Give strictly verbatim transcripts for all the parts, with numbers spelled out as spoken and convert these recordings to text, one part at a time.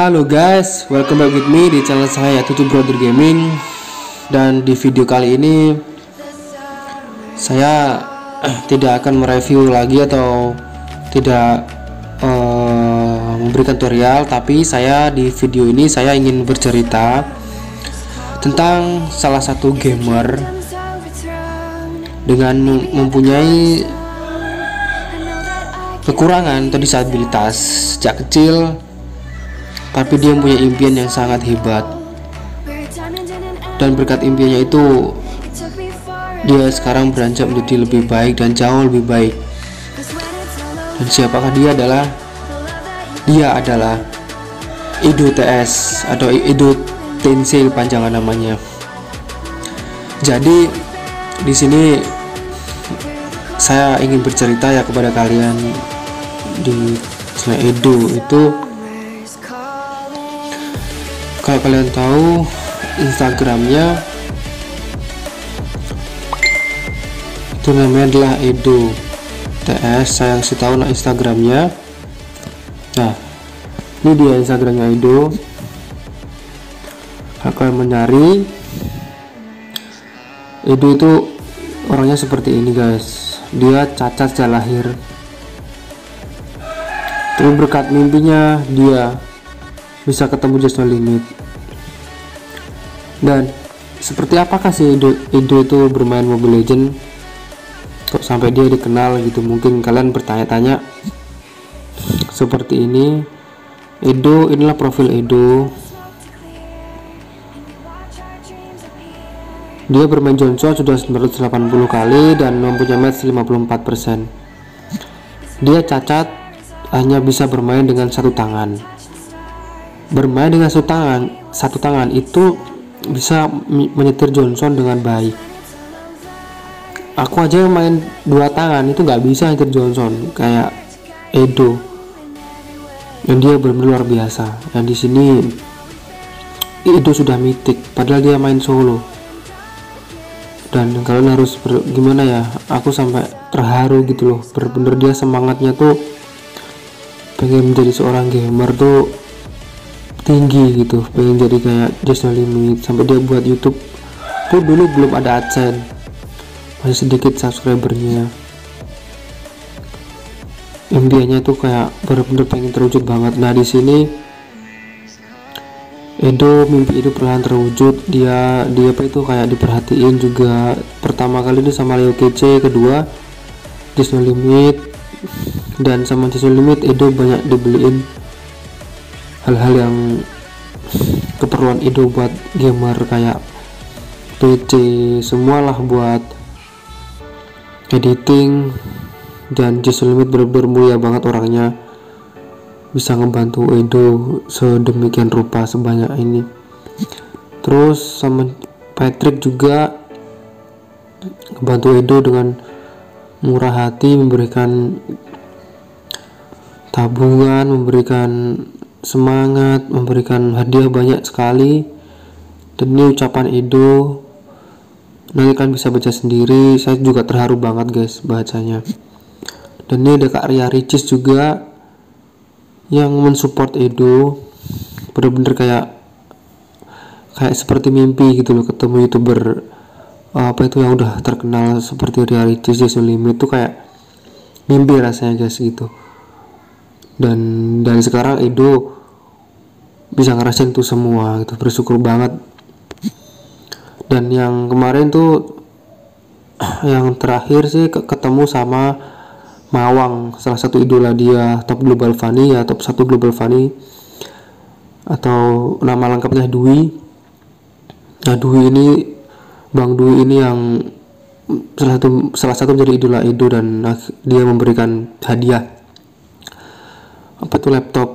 Halo guys, welcome back with me di channel saya Tutu Brother Gaming. Dan di video kali ini saya eh, tidak akan mereview lagi atau tidak uh, memberikan tutorial, tapi saya di video ini saya ingin bercerita tentang salah satu gamer dengan mempunyai kekurangan atau disabilitas sejak kecil, tapi dia punya impian yang sangat hebat, dan berkat impiannya itu dia sekarang beranjak menjadi lebih baik dan jauh lebih baik. Dan siapakah dia? Adalah dia adalah Edo T S atau Edo Tensei panjangan namanya. Jadi di sini saya ingin bercerita ya kepada kalian di channel Edo itu. Kalau kalian tahu Instagramnya itu namanya adalah Edo T S. Saya kasih tahu nah Instagramnya. Nah, ini dia Instagramnya Edo. Kalau kalian mencari Edo itu orangnya seperti ini guys. Dia cacat sejak lahir, tapi berkat mimpinya dia bisa ketemu Just No Limit. Dan seperti apakah sih Edo, Edo itu bermain Mobile Legend kok sampai dia dikenal gitu? Mungkin kalian bertanya-tanya seperti ini. Edo, inilah profil Edo. Dia bermain Johnson sudah sembilan ratus delapan puluh kali dan mempunyai match lima puluh empat persen. Dia cacat, hanya bisa bermain dengan satu tangan. Bermain dengan satu tangan, satu tangan itu bisa menyetir Johnson dengan baik. Aku aja main dua tangan itu nggak bisa nyetir Johnson kayak Edo. Dan dia benar-benar luar biasa. Dan di sini Edo sudah mitik, padahal dia main solo. Dan kalian harus ber, gimana ya? Aku sampai terharu gitu loh. Bener-bener dia semangatnya tuh pengen menjadi seorang gamer tuh tinggi gitu, pengen jadi kayak Just No Limit. Sampai dia buat YouTube tuh dulu belum ada AdSense, masih sedikit subscribernya. Impiannya tuh kayak bener-bener pengen terwujud banget. Nah di sini Edo mimpi itu perlahan terwujud. Dia dia apa itu kayak diperhatiin juga. Pertama kali itu sama Leo Kece, kedua Just No Limit. Dan sama Just No Limit Edo banyak dibeliin hal-hal yang keperluan Edo buat gamer kayak P C, semualah buat editing. Dan Just No Limit bener-bener mulia banget orangnya, bisa ngebantu Edo sedemikian rupa sebanyak ini. Terus sama Patrick juga ngebantu Edo dengan murah hati, memberikan tabungan, memberikan semangat, memberikan hadiah banyak sekali. Dan ini ucapan Edo, nanti kalian bisa baca sendiri. Saya juga terharu banget guys bacanya. Dan ini ada Kak Ria Ricis juga yang mensupport Edo. Bener-bener kayak kayak seperti mimpi gitu loh, ketemu youtuber apa itu yang udah terkenal seperti Ria Ricis, Just No Limit tuh kayak mimpi rasanya guys gitu. Dan dari sekarang Edo bisa ngerasain tuh semua gitu, bersyukur banget. Dan yang kemarin tuh yang terakhir sih ketemu sama Mawang, salah satu idola dia, top global funny ya, top satu global funny, atau nama lengkapnya Dwi. Nah Dwi ini, Bang Dwi ini yang salah satu salah satu menjadi idola Edo, dan dia memberikan hadiah apa tuh laptop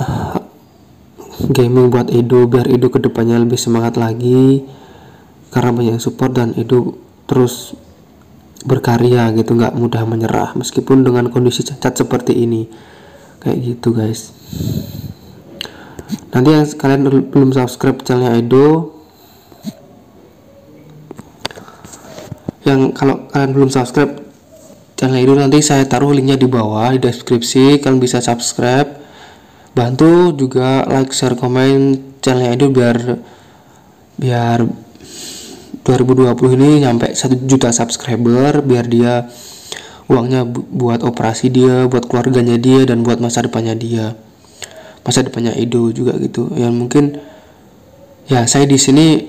gaming buat Edo biar Edo kedepannya lebih semangat lagi karena banyak support. Dan Edo terus berkarya gitu, nggak mudah menyerah meskipun dengan kondisi cacat seperti ini kayak gitu guys. Nanti yang kalian belum subscribe channelnya Edo, yang kalau kalian belum subscribe channel Edo, nanti saya taruh linknya di bawah di deskripsi, kalian bisa subscribe Bantu juga like, share, komen channelnya Edo biar biar dua ribu dua puluh ini nyampe satu juta subscriber, biar dia uangnya bu- buat operasi dia, buat keluarganya dia, dan buat masa depannya dia, masa depannya Edo juga gitu. Yang mungkin ya saya di sini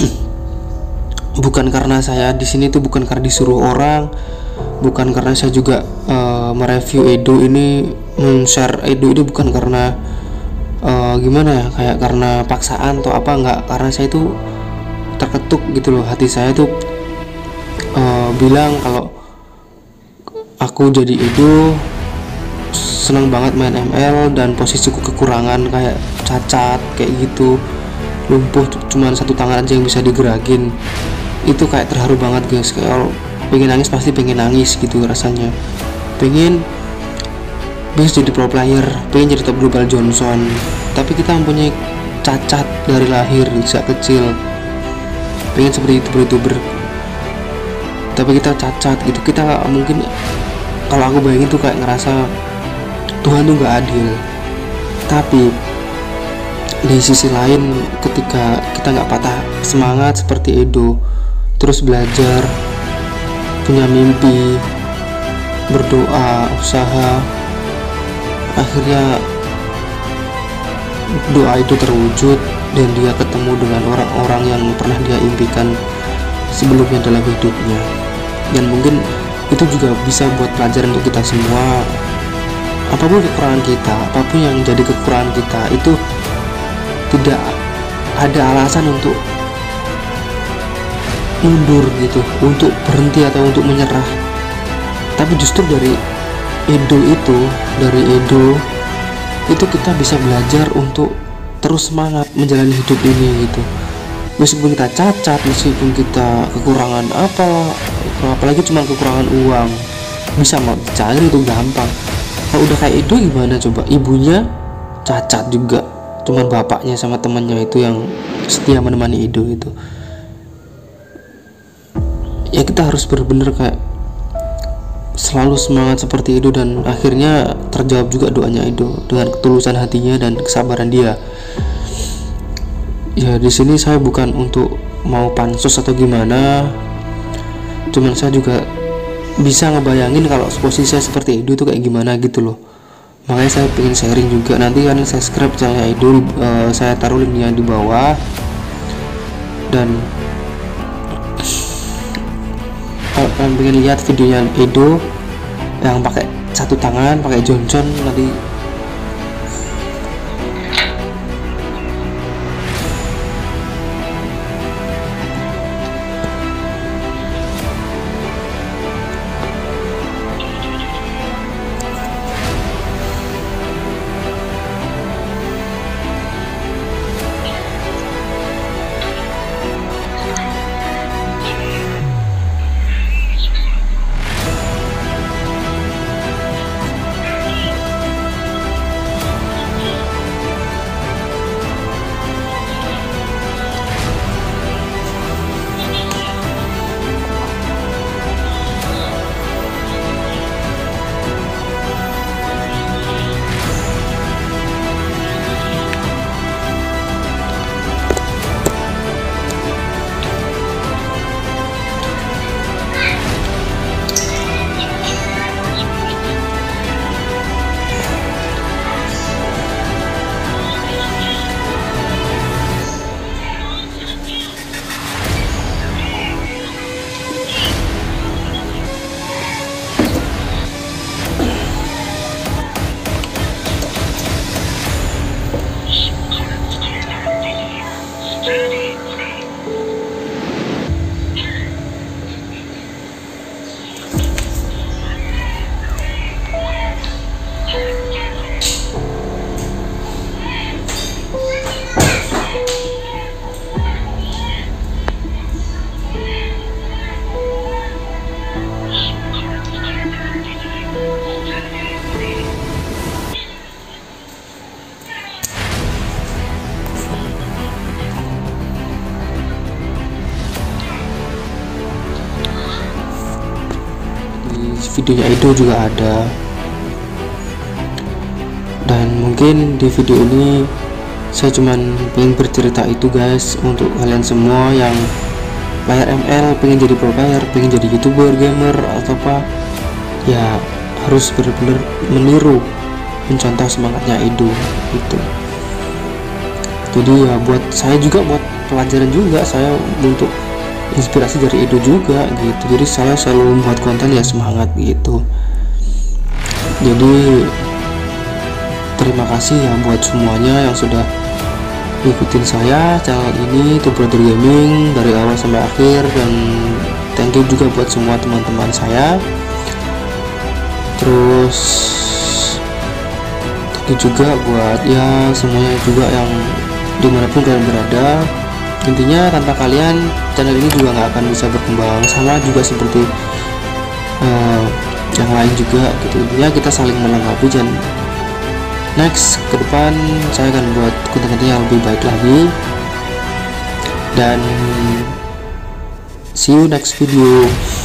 bukan karena saya di sini tuh bukan karena disuruh orang, bukan karena saya juga uh, mereview Edo ini, men-share Edo ini bukan karena uh, gimana ya, kayak karena paksaan atau apa, enggak, karena saya itu terketuk gitu loh, hati saya tuh uh, bilang kalau aku jadi Edo seneng banget main M L dan posisiku kekurangan kayak cacat kayak gitu, lumpuh cuman satu tangan aja yang bisa digerakin, itu kayak terharu banget guys. Kayak pengen nangis, pasti pengen nangis gitu rasanya, pengen bisa jadi pro player, pengen jadi top global Johnson, tapi kita mempunyai cacat dari lahir sejak kecil, pengen seperti itu youtuber, tapi kita cacat gitu. Kita gak, mungkin kalau aku bayangin tuh kayak ngerasa Tuhan tuh gak adil. Tapi di sisi lain, ketika kita nggak patah semangat seperti Edo, terus belajar, punya mimpi, berdoa, usaha, akhirnya doa itu terwujud dan dia ketemu dengan orang-orang yang pernah dia impikan sebelumnya dalam hidupnya. Dan mungkin itu juga bisa buat pelajaran untuk kita semua. Apapun kekurangan kita, apapun yang jadi kekurangan kita, itu tidak ada alasan untuk mundur gitu, untuk berhenti atau untuk menyerah. Tapi justru dari Edo itu, dari Edo itu kita bisa belajar untuk terus semangat menjalani hidup ini gitu. Meskipun kita cacat, meskipun kita kekurangan apa, apalagi cuma kekurangan uang, bisa mau dicari itu gampang. Kalau udah kayak Edo gimana coba? Ibunya cacat juga, cuman bapaknya sama temannya itu yang setia menemani Edo itu. Ya kita harus benar-benar kayak selalu semangat seperti Edo, dan akhirnya terjawab juga doanya Edo dengan ketulusan hatinya dan kesabaran dia. Ya di sini saya bukan untuk mau pansos atau gimana, cuman saya juga bisa ngebayangin kalau posisi saya seperti Edo itu kayak gimana gitu loh. Makanya saya pengen sharing juga. Nanti kalian subscribe channel Edo, uh, saya taruh linknya di bawah. Dan kalau kalian pengen lihat videonya Edo yang pakai satu tangan, pakai Johnson, nanti videonya Edo juga ada. Dan mungkin di video ini saya cuman pengen bercerita itu guys, untuk kalian semua yang player M L, pengen jadi pro player, pengen jadi youtuber, gamer, atau apa ya, harus benar-benar meniru, mencontoh semangatnya Edo itu. Jadi ya buat saya juga, buat pelajaran juga, saya untuk inspirasi dari Edo juga gitu. Jadi saya selalu membuat konten ya semangat gitu. Jadi terima kasih ya buat semuanya yang sudah ikutin saya channel ini, Two Brother Gaming, dari awal sampai akhir. Dan thank you juga buat semua teman-teman saya. Terus thank you juga buat ya semuanya juga yang dimanapun kalian berada. Intinya tanpa kalian channel ini juga nggak akan bisa berkembang, sama juga seperti uh, yang lain juga gitu. Intinya kita saling melengkapi, dan next ke depan saya akan buat konten-konten yang lebih baik lagi. Dan see you next video.